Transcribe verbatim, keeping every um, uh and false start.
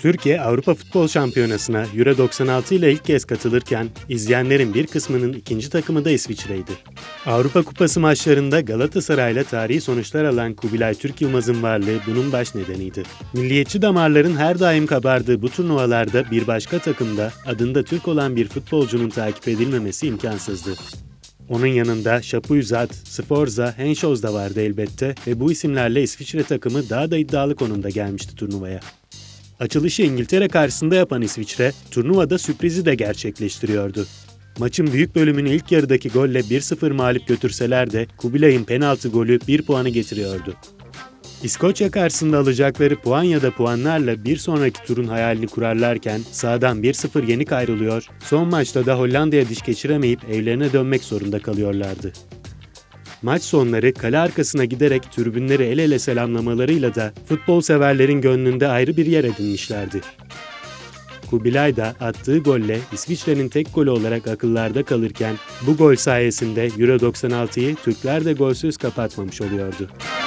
Türkiye Avrupa Futbol Şampiyonası'na Euro doksan altı ile ilk kez katılırken izleyenlerin bir kısmının ikinci takımı da İsviçre'ydi. Avrupa Kupası maçlarında Galatasaray'la tarihi sonuçlar alan Kubilay Türk Yılmaz'ın varlığı bunun baş nedeniydi. Milliyetçi damarların her daim kabardığı bu turnuvalarda bir başka takımda adında Türk olan bir futbolcunun takip edilmemesi imkansızdı. Onun yanında Şapuyzad, Sforza, Henschels da vardı elbette ve bu isimlerle İsviçre takımı daha da iddialı konumda gelmişti turnuvaya. Açılışı İngiltere karşısında yapan İsviçre, turnuvada sürprizi de gerçekleştiriyordu. Maçın büyük bölümünü ilk yarıdaki golle bir sıfır mağlup götürseler de Kubilay'ın penaltı golü bir puanı getiriyordu. İskoçya karşısında alacakları puan ya da puanlarla bir sonraki turun hayalini kurarlarken sahadan bir sıfır yenik ayrılıyor, son maçta da Hollanda'ya diş geçiremeyip evlerine dönmek zorunda kalıyorlardı. Maç sonları kale arkasına giderek tribünleri el ele selamlamalarıyla da futbol severlerin gönlünde ayrı bir yer edinmişlerdi. Kubilay da attığı golle İsviçre'nin tek golü olarak akıllarda kalırken bu gol sayesinde Euro doksan altıyı Türkler de golsüz kapatmamış oluyordu.